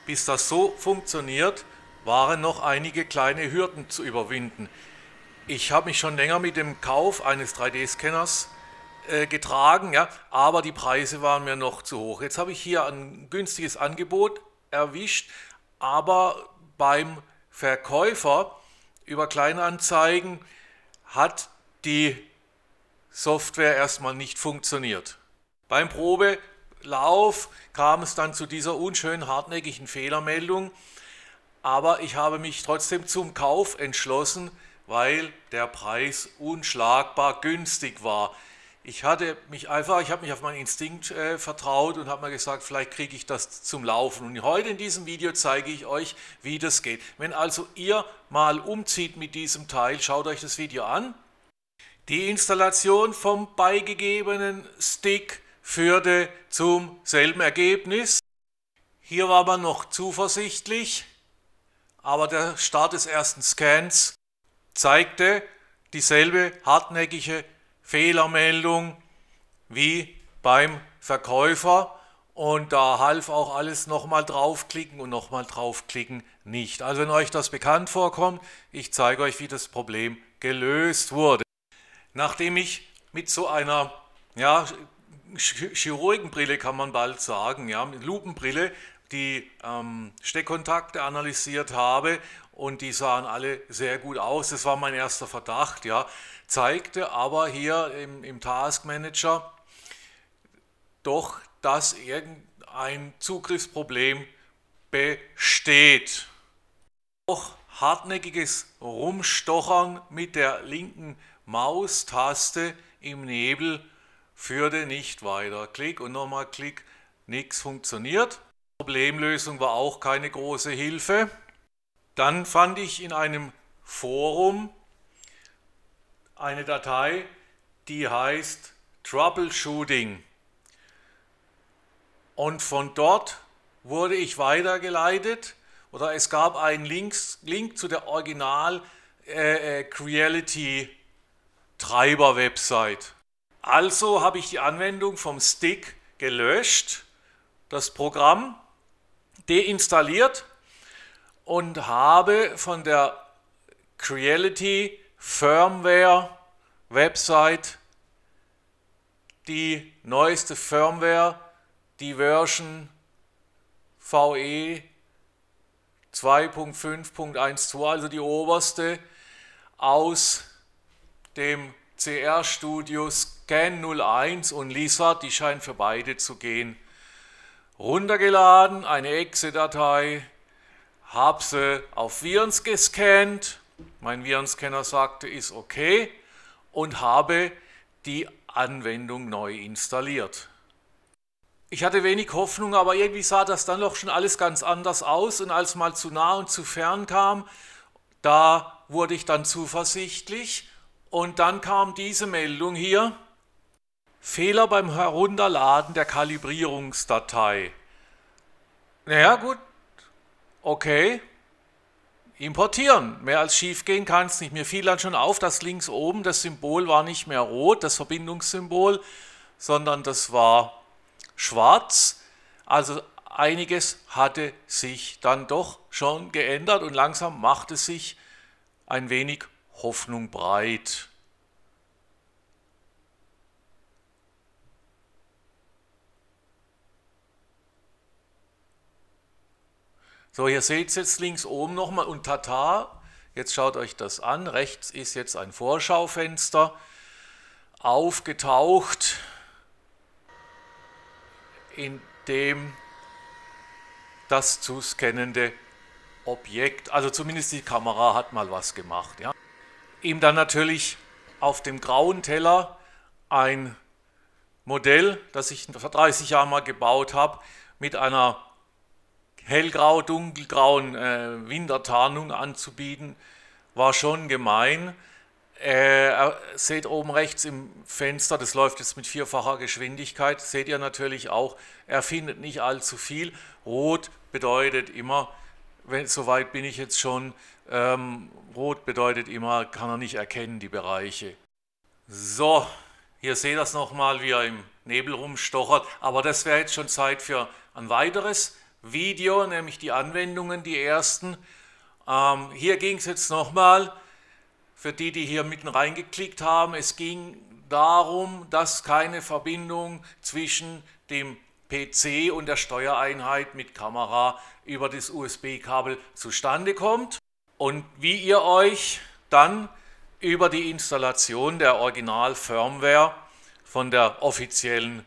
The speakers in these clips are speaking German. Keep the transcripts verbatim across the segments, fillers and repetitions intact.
Bis das so funktioniert, waren noch einige kleine Hürden zu überwinden. Ich habe mich schon länger mit dem Kauf eines drei D-Scanners äh, getragen, ja, aber die Preise waren mir noch zu hoch. Jetzt habe ich hier ein günstiges Angebot erwischt, aber beim Verkäufer über Kleinanzeigen hat die Software erstmal nicht funktioniert. Beim Probelauf kam es dann zu dieser unschönen hartnäckigen Fehlermeldung, aber ich habe mich trotzdem zum Kauf entschlossen, weil der Preis unschlagbar günstig war. Ich hatte mich einfach, ich habe mich auf meinen Instinkt äh, vertraut und habe mir gesagt, vielleicht kriege ich das zum Laufen. Und heute in diesem Video zeige ich euch, wie das geht. Wenn also ihr mal umzieht mit diesem Teil, schaut euch das Video an. Die Installation vom beigegebenen Stick führte zum selben Ergebnis. Hier war man noch zuversichtlich, aber der Start des ersten Scans zeigte dieselbe hartnäckige Fehlermeldung wie beim Verkäufer und da half auch alles nochmal draufklicken und nochmal draufklicken nicht. Also wenn euch das bekannt vorkommt, ich zeige euch, wie das Problem gelöst wurde. Nachdem ich mit so einer ja, Chirurgenbrille, kann man bald sagen, ja, mit Lupenbrille, die ähm, Steckkontakte analysiert habe und die sahen alle sehr gut aus. Das war mein erster Verdacht, ja, zeigte aber hier im, im Task Manager doch, dass irgendein Zugriffsproblem besteht. Auch hartnäckiges Rumstochern mit der linken Maustaste im Nebel führte nicht weiter. Klick und nochmal Klick, nichts funktioniert. Problemlösung war auch keine große Hilfe. Dann fand ich in einem Forum eine Datei, die heißt Troubleshooting. Und von dort wurde ich weitergeleitet oder es gab einen Links, Link zu der Original äh, Creality Treiber Website. Also habe ich die Anwendung vom Stick gelöscht, das Programm deinstalliert und habe von der Creality Firmware Website die neueste Firmware, die Version V E zwei Punkt fünf Punkt zwölf, also die oberste, aus dem C R Studio Scan null eins und Lizard, die scheint für beide zu gehen, runtergeladen, eine Exe-Datei, habe sie auf Viren gescannt, mein Virenscanner sagte, ist okay, und habe die Anwendung neu installiert. Ich hatte wenig Hoffnung, aber irgendwie sah das dann doch schon alles ganz anders aus und als mal zu nah und zu fern kam, da wurde ich dann zuversichtlich und dann kam diese Meldung hier: Fehler beim Herunterladen der Kalibrierungsdatei. Naja gut, okay, importieren. Mehr als schief gehen kann es nicht. Mir fiel dann schon auf, dass links oben das Symbol war nicht mehr rot, das Verbindungssymbol, sondern das war schwarz. Also einiges hatte sich dann doch schon geändert und langsam machte sich ein wenig Hoffnung breit. So, hier seht ihr jetzt links oben nochmal und tata, jetzt schaut euch das an, rechts ist jetzt ein Vorschaufenster aufgetaucht, in dem das zu scannende Objekt, also zumindest die Kamera hat mal was gemacht. Ja. Ihm dann natürlich auf dem grauen Teller ein Modell, das ich vor dreißig Jahren mal gebaut habe, mit einer hellgrau, dunkelgrauen äh, Wintertarnung anzubieten, war schon gemein. Äh, seht oben rechts im Fenster, das läuft jetzt mit vierfacher Geschwindigkeit, seht ihr natürlich auch, er findet nicht allzu viel. Rot bedeutet immer, wenn, soweit bin ich jetzt schon, ähm, rot bedeutet immer, kann er nicht erkennen, die Bereiche. So, hier seht ihr das nochmal, wie er im Nebel rumstochert, aber das wäre jetzt schon Zeit für ein weiteres Video, nämlich die Anwendungen, die ersten. Ähm, hier ging es jetzt nochmal, für die, die hier mitten reingeklickt haben, es ging darum, dass keine Verbindung zwischen dem P C und der Steuereinheit mit Kamera über das U S B-Kabel zustande kommt und wie ihr euch dann über die Installation der Original-Firmware von der offiziellen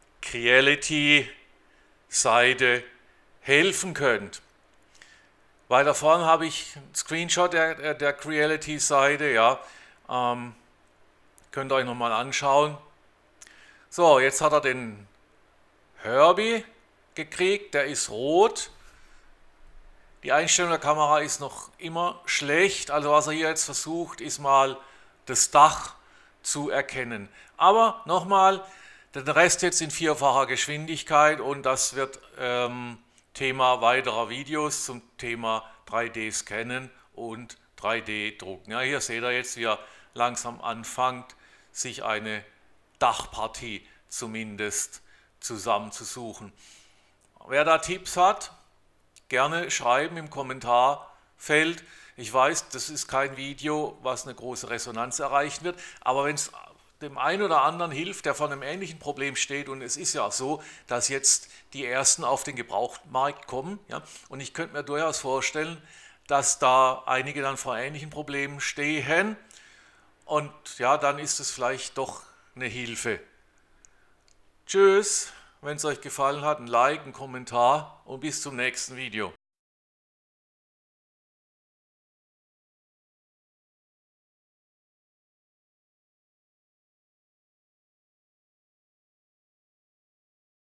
Creality-Seite helfen könnt. Weiter vorne habe ich einen Screenshot der, der, der Creality-Seite, ja, ähm, könnt ihr euch nochmal anschauen. So, jetzt hat er den Herbie gekriegt, der ist rot. Die Einstellung der Kamera ist noch immer schlecht, also was er hier jetzt versucht, ist mal das Dach zu erkennen. Aber nochmal, den Rest jetzt in vierfacher Geschwindigkeit und das wird ähm, Thema weiterer Videos zum Thema drei D-Scannen und drei D-Drucken. Ja, hier seht ihr jetzt, wie er langsam anfängt, sich eine Dachpartie zumindest zusammenzusuchen. Wer da Tipps hat, gerne schreiben im Kommentarfeld. Ich weiß, das ist kein Video, was eine große Resonanz erreichen wird, aber wenn es dem einen oder anderen hilft, der vor einem ähnlichen Problem steht, und es ist ja so, dass jetzt die ersten auf den Gebrauchtmarkt kommen, ja, und ich könnte mir durchaus vorstellen, dass da einige dann vor ähnlichen Problemen stehen und ja, dann ist es vielleicht doch eine Hilfe. Tschüss, wenn es euch gefallen hat, ein Like, ein Kommentar und bis zum nächsten Video.